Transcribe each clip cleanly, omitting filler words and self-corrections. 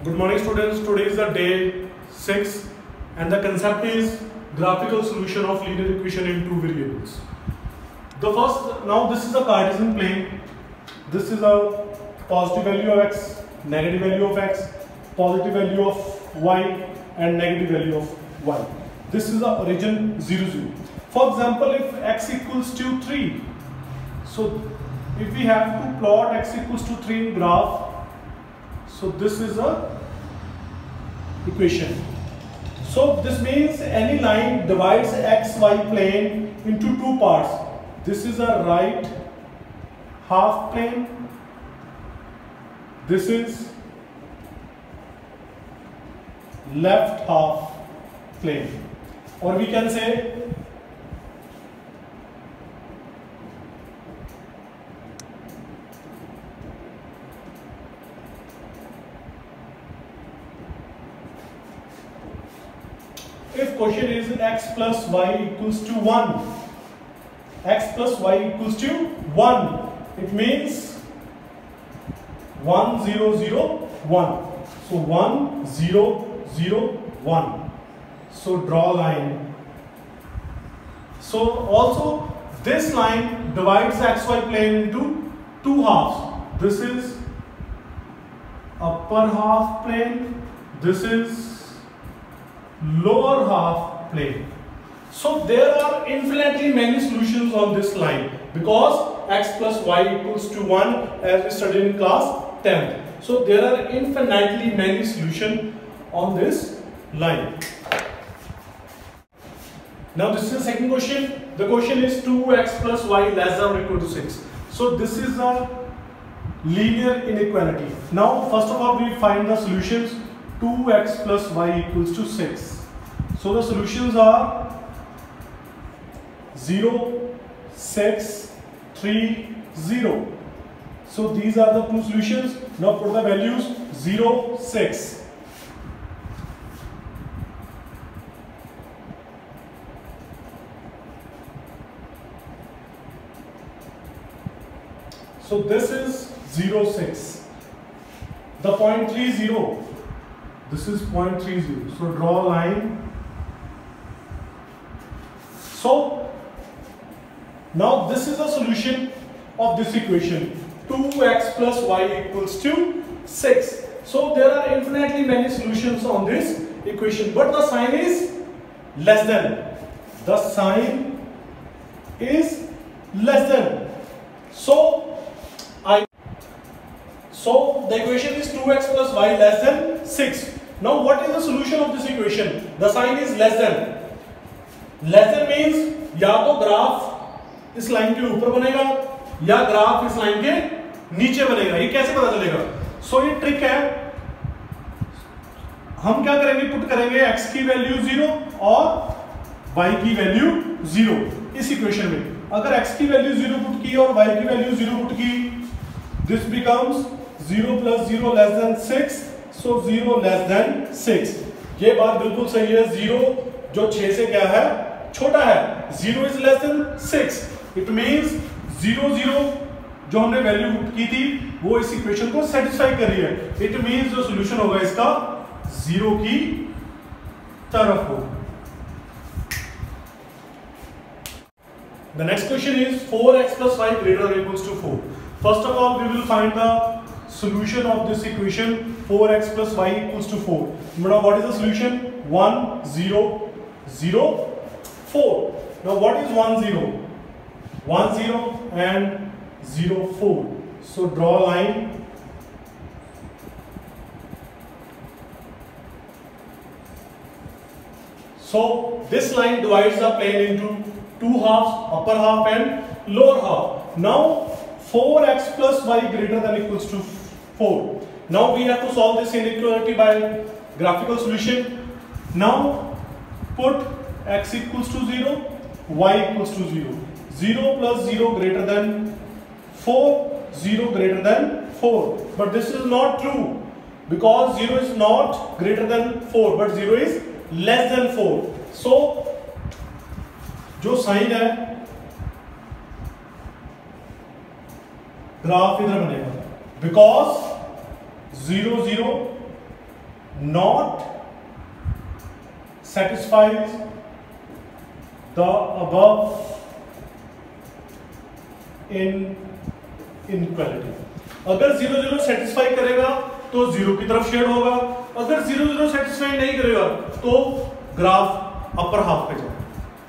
Good morning students, today is the day 6 and the concept is graphical solution of linear equation in two variables. Now this is a Cartesian plane. This is a positive value of x, negative value of x, positive value of y and negative value of y. This is the origin 0, 0. For example, if x equals to 3, so if we have to plot x equals to 3 in graph, so this is a equation. So this means any line divides xy plane into two parts. This is a right half plane. This is left half plane. Or we can say if question is x plus y equals to 1, x plus y equals to 1, it means 1 0 0 1. So 1 0 0 1. So draw line. So also this line divides xy plane into two halves. This is upper half plane. This is lower half plane. So there are infinitely many solutions on this line because x plus y equals to 1 as we studied in class 10th. So there are infinitely many solutions on this line. Now this is the second question. The question is 2x plus y less than or equal to 6. So this is a linear inequality. Now first of all we find the solutions. 2x plus y equals to 6. So the solutions are 0, 6, 3, 0. So these are the two solutions. Now put the values 0, 6. So this is 0, 6. The point 3, 0. This is 0.30. So draw a line. So now this is a solution of this equation. 2x plus y equals to 6. So there are infinitely many solutions on this equation, but the sign is less than. The sign is less than. So the equation is 2x plus y less than 6. Now what is the solution of this equation? The sign is less than. Less than means या तो graph इस line के ऊपर बनेगा या graph इस line के नीचे बनेगा. ये कैसे पता चलेगा? सो ये ट्रिक है. हम क्या करेंगे? पुट करेंगे x की वैल्यू 0 और y की वैल्यू 0 इस इक्वेशन में. अगर x की वैल्यू 0 पुट की और y की वैल्यू 0 पुट की, this becomes 0 plus 0 less than 6. So 0 less than 6. ये बात बिल्कुल सही है. 0 जो 6 से क्या है? छोटा है. 0 is less than 6. It means 0 0 जो हमने वैल्यू पुट की थी वो इस इक्वेशन को सेटिस्फाई कर रही है. It means जो सॉल्यूशन होगा इसका 0 की तरफ होगा. The next question is 4x plus y greater than or equals to 4. First of all, we will find the solution of this equation 4x plus y equals to 4. Now what is the solution? 1 0 0 4. Now what is 1 0? 1 0 and 0 4. So draw a line. So this line divides the plane into two halves, upper half and lower half. Now 4x plus y greater than or equals to 4. Now we have to solve this inequality by graphical solution. Now put x equals to 0, y equals to 0. 0 plus 0 greater than 4, 0 greater than 4. But this is not true because 0 is not greater than 4 but 0 is less than 4. So जो sine है graph इधर बनेगा because 0 0 not satisfies the above inequality. अगर 0 0 satisfy करेगा तो 0 की तरफ shade होगा, अगर 0 0 सेटिस्फाई नहीं करेगा तो ग्राफ अपर हाफ पे जाएगा.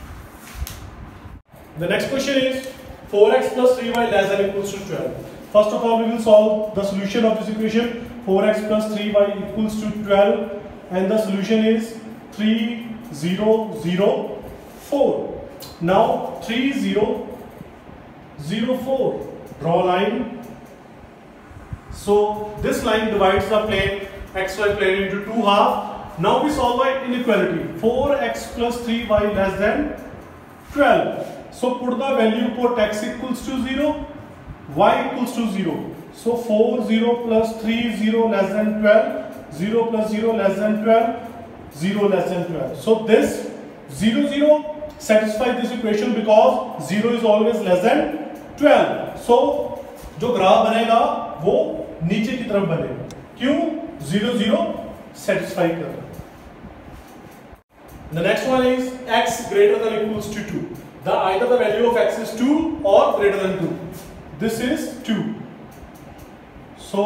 The next question is 4x plus 3y less than equals to 12. First of all, we will solve the solution of this equation. 4x plus 3y equals to 12, and the solution is 3 0 0 4. Now 3 0 0 4. Draw a line. So this line divides the plane xy plane into two halves. Now we solve the inequality. 4x plus 3y less than 12. So put the value, put x equals to 0, y equals to 0. So 4 0 plus 3 0 less than 12, 0 plus 0 less than 12, 0 less than 12. So this 0 0 satisfies this equation because 0 is always less than 12. So जो graph बनेगा वो नीचे की तरफ बनेगा. क्यों? 0 0 satisfy कर रहा है. The next one is x greater than equals to 2. Either the value of x is 2 or greater than 2. This is 2. So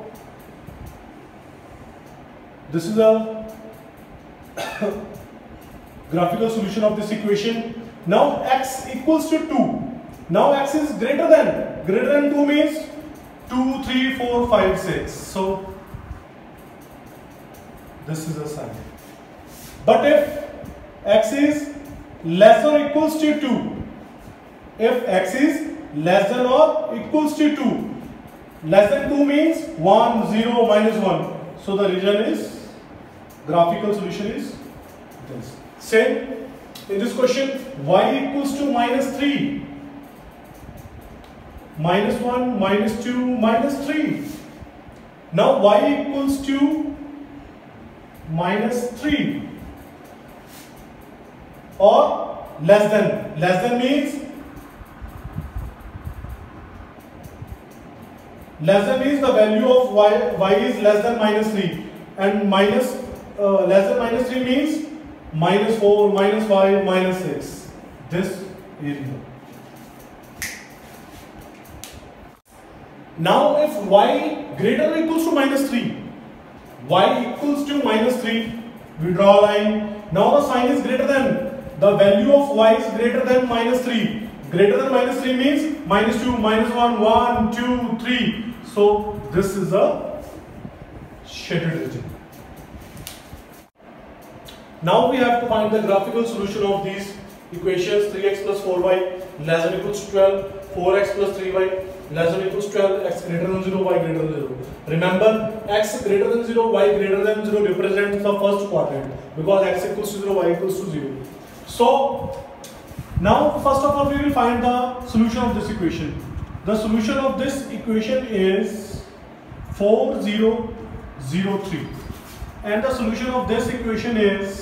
this is a graphical solution of this equation. Now x equals to 2. Now x is greater than 2 means 2 3 4 5 6. So this is a sign. But if x is less or equals to 2, if x is less than or equals to 2, less than 2 means 1 0 minus 1. So the region is, graphical solution is this. Same in this question, y equals to minus 3, minus 1 minus 2 minus 3. Now y equals to minus 3 or less than means the value of y is less than minus 3, and minus less than minus 3 means minus 4 minus 5 minus 6, this area. Now if y greater than or equals to minus 3, y equals to minus 3, we draw a line. Now the sign is greater than. The value of y is greater than minus 3. Greater than minus 3 means minus 2, minus 1, 1, 2, 3. So this is a shaded region. Now we have to find the graphical solution of these equations. 3x plus 4y less than or equals to 12. 4x plus 3y less than or equals to 12. X greater than 0, y greater than 0. Remember, x greater than 0, y greater than 0 represents the first quadrant because x equals to 0, y equals to 0. So now first of all we will find the solution of this equation. The solution of this equation is 4 0 0 3, and the solution of this equation is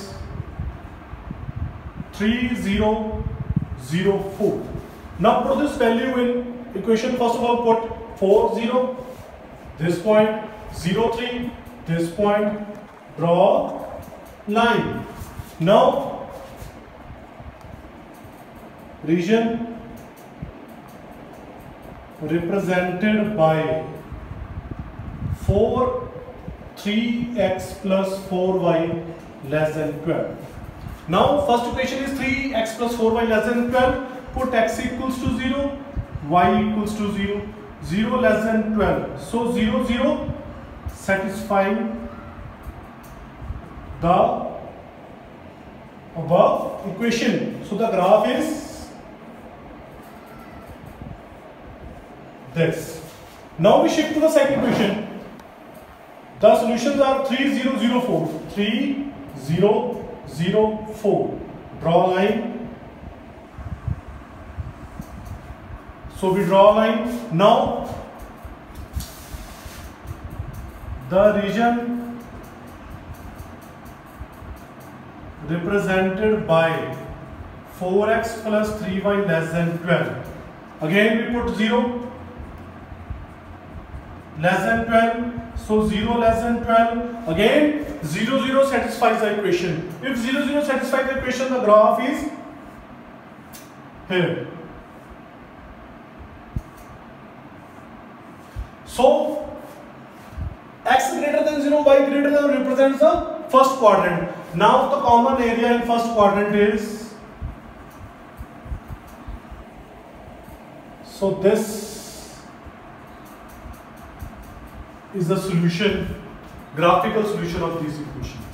3 0 0 4. Now put this value in equation. First of all put 4 0 this point, 0 3 this point, draw line. Now region represented by 4 3x plus 4y less than 12. Now first equation is 3x plus 4y less than 12. Put x equals to 0, y equals to 0, 0 less than 12. So 0 0 satisfying the above equation. So the graph is this. Now we shift to the second equation. The solutions are 3 0 0 4. 3 0 0 4. Draw a line. So we draw a line. Now the region represented by 4x plus 3y less than 12. Again we put 0 less than 12. So 0 less than 12. Again 0 0 satisfies the equation. If 0 0 satisfies the equation, the graph is here. So x greater than 0, y greater than represents the first quadrant. Now the common area in first quadrant is, so this is the solution, graphical solution of this equation.